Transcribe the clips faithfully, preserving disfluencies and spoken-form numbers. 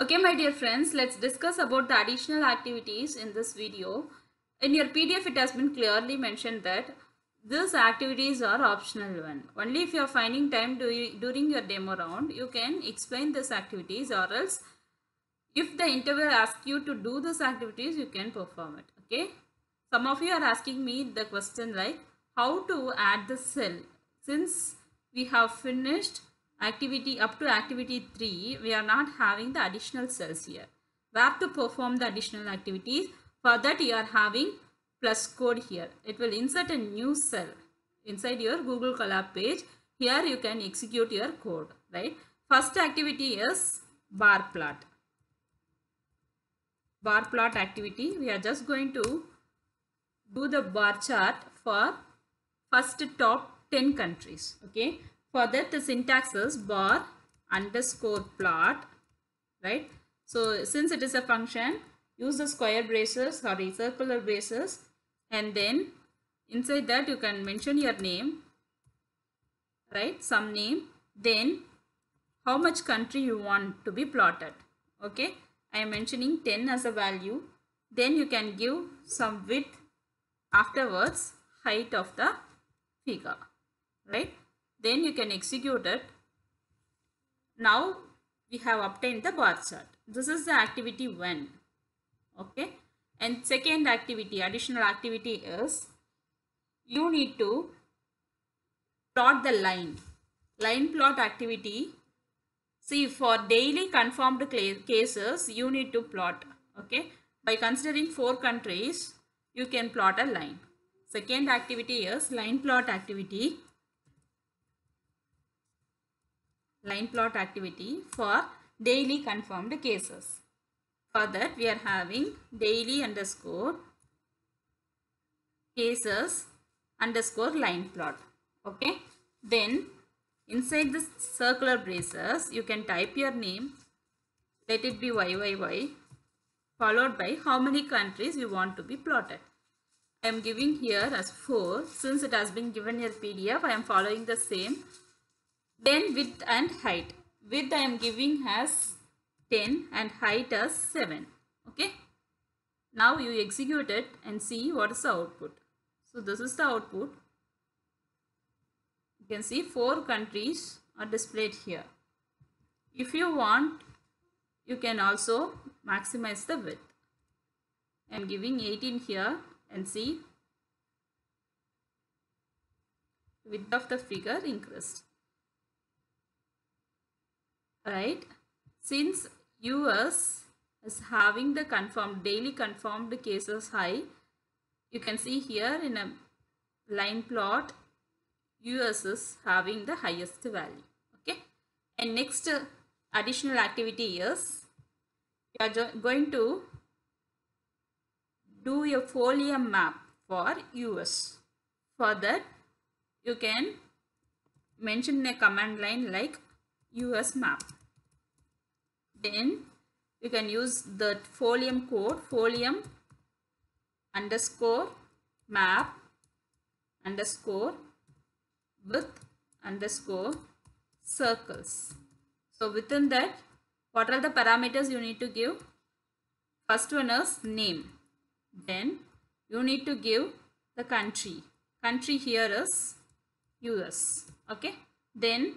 Okay, my dear friends, let's discuss about the additional activities in this video. In your P D F, it has been clearly mentioned that these activities are optional one. Only if you are finding time do, during your demo round, you can explain these activities, or else if the interviewer asks you to do these activities, you can perform it. Okay. Some of you are asking me the question like how to add the cell. Since we have finished activity up to activity three, we are not having the additional cells here. Where to perform the additional activities? For that you are having plus code here. It will insert a new cell inside your Google Colab page. Here you can execute your code, right? First activity is bar plot. Bar plot activity. We are just going to do the bar chart for first top ten countries. Okay. For that the syntax is bar underscore plot, right? So since it is a function, use the square braces, sorry, circular braces, and then inside that you can mention your name, right? Some name, then how much country you want to be plotted. Okay. I am mentioning ten as a value. Then you can give some width, afterwards height of the figure, right? Then you can execute it. Now we have obtained the bar chart. This is the activity one. Okay. And second activity, additional activity is you need to plot the line. Line plot activity. See, for daily confirmed cases, you need to plot. Okay. By considering four countries, you can plot a line. Second activity is line plot activity. Line plot activity for daily confirmed cases. For that we are having daily underscore cases underscore line plot. Okay. Then inside the circular braces you can type your name. Let it be Y Y Y followed by how many countries you want to be plotted. I am giving here as four. Since it has been given in P D F, I am following the same. Then width and height. Width I am giving as ten and height as seven. Okay. Now you execute it and see what is the output. So this is the output. You can see four countries are displayed here. If you want, you can also maximize the width. I am giving eighteen here and see width of the figure increased. Right? Since U S is having the confirmed daily confirmed cases high, you can see here in a line plot U S is having the highest value. Okay. And next uh, additional activity is you are going to do a folium map for U S. For that you can mention a command line like U S map. Then you can use the folium code folium underscore map underscore with underscore circles. So within that, what are the parameters you need to give? First one is name. Then you need to give the country. Country here is U S. Okay. Then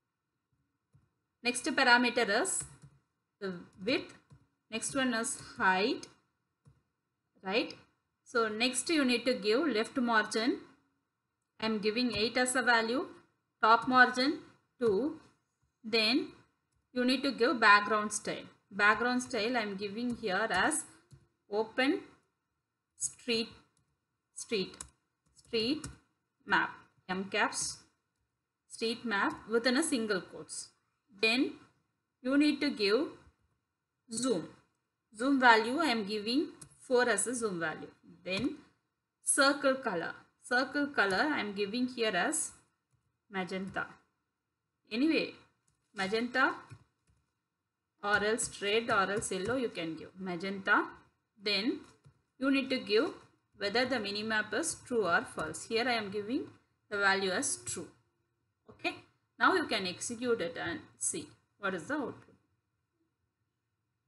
next parameter is the width. Next one is height. Right. So next you need to give left margin. I am giving eight as a value. Top margin two. Then you need to give background style. Background style I am giving here as open street street street map. M caps street map within a single quotes. Then you need to give zoom. Zoom value I am giving four as a zoom value. Then circle color. Circle color I am giving here as magenta. Anyway, magenta or else red or else yellow you can give. Magenta. Then you need to give whether the minimap is true or false. Here I am giving the value as true. Okay. Now you can execute it and see what is the output.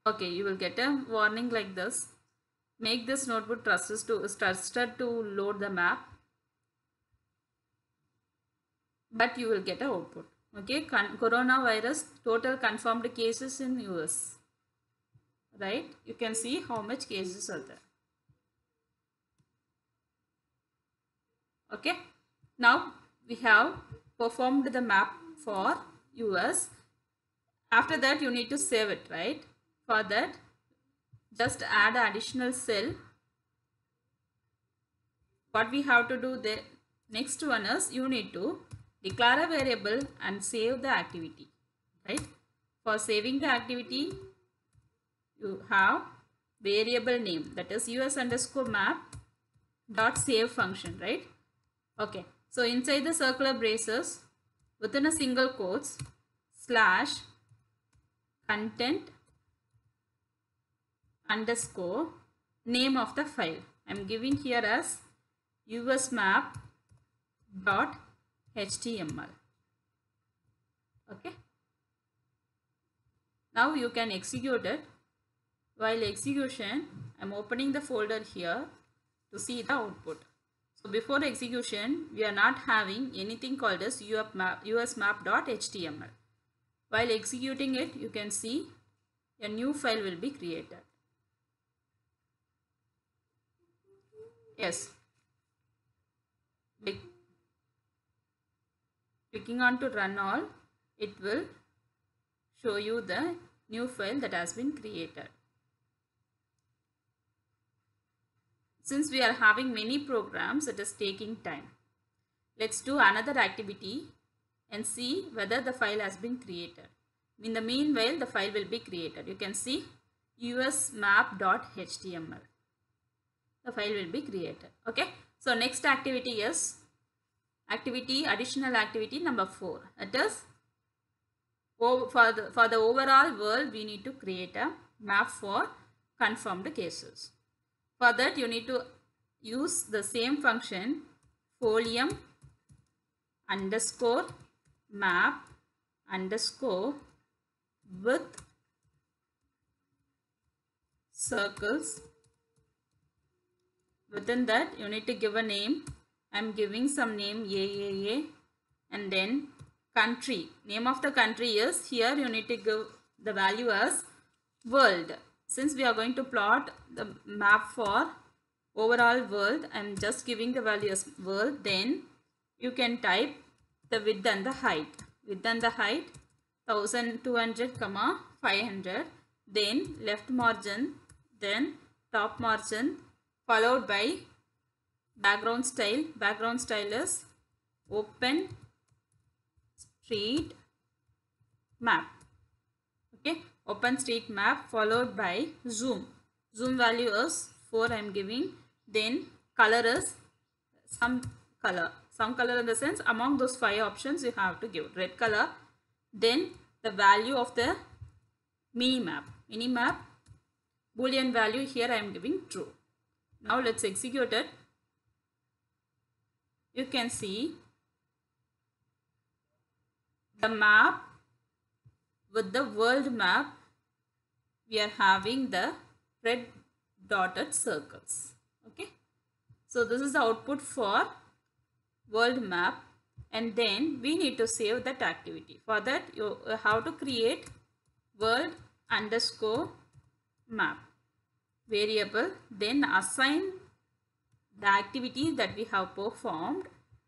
Okay, you will get a warning like this. Make this notebook trusted to, trusted to load the map. But you will get an output. Okay, Con coronavirus total confirmed cases in U S. Right? You can see how much cases are there. Okay. Now we have performed the map for U S. After that you need to save it, right? For that, just add additional cell. What we have to do the next one is you need to declare a variable and save the activity, right? For saving the activity, you have variable name, that is us underscore map dot save function, right? Okay, so inside the circular braces, within a single quotes, slash content underscore name of the file. I am giving here as usmap dot html. Okay. Now you can execute it. While execution, I am opening the folder here to see the output. So before execution, we are not having anything called as usmap dot html. While executing it, you can see a new file will be created. Yes. Clicking on to run all, it will show you the new file that has been created. Since we are having many programs, it is taking time. Let's do another activity and see whether the file has been created. In the meanwhile, the file will be created. You can see usmap dot html. The file will be created. Okay. So next activity is activity, additional activity number four. That is, for the, for the overall world, we need to create a map for confirmed cases. For that, you need to use the same function, folium underscore map underscore with circles. Within that, you need to give a name. I am giving some name A A A, and then country. Name of the country is, here you need to give the value as world. Since we are going to plot the map for overall world, I am just giving the value as world. Then you can type the width and the height. Width and the height one thousand two hundred comma five hundred. Then left margin, then top margin, followed by background style. Background style is open street map. Okay, open street map followed by zoom. Zoom value is four I am giving. Then color is some color. Some color in the sense among those five options you have to give red color. Then the value of the mini map. Mini map boolean value, here I am giving true. Now let's execute it. You can see the map with the world map. We are having the red dotted circles. Okay. So this is the output for world map, and then we need to save that activity. For that, you have to create world underscore map variable, then assign the activity that we have performed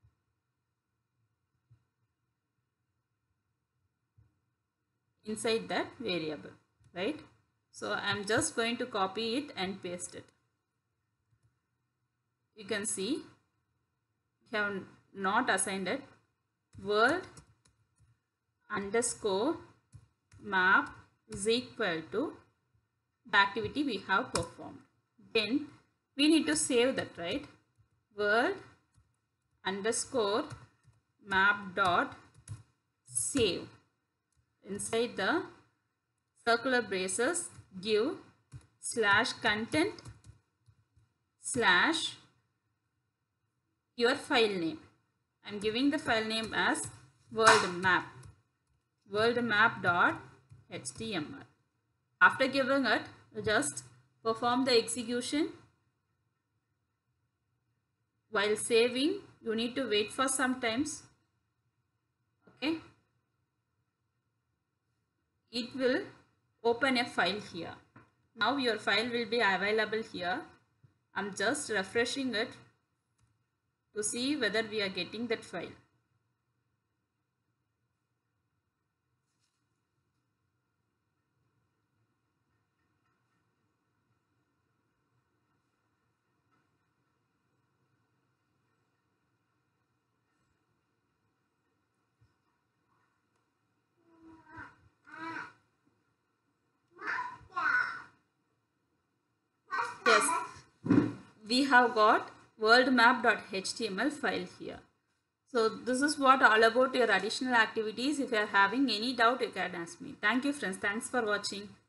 inside that variable, right? So I am just going to copy it and paste it. You can see we have not assigned it. World underscore map is equal to the activity we have performed. Then we need to save that, right? World underscore map dot save. Inside the circular braces, give slash content slash your file name. I am giving the file name as world map. world map dot html. After giving it, you just perform the execution. While saving, you need to wait for some times. Okay. It will open a file here. Now your file will be available here. I'm just refreshing it to see whether we are getting that file. Yes, we have got worldmap.html file here. So this is what all about your additional activities. If you are having any doubt, you can ask me. Thank you friends. Thanks for watching.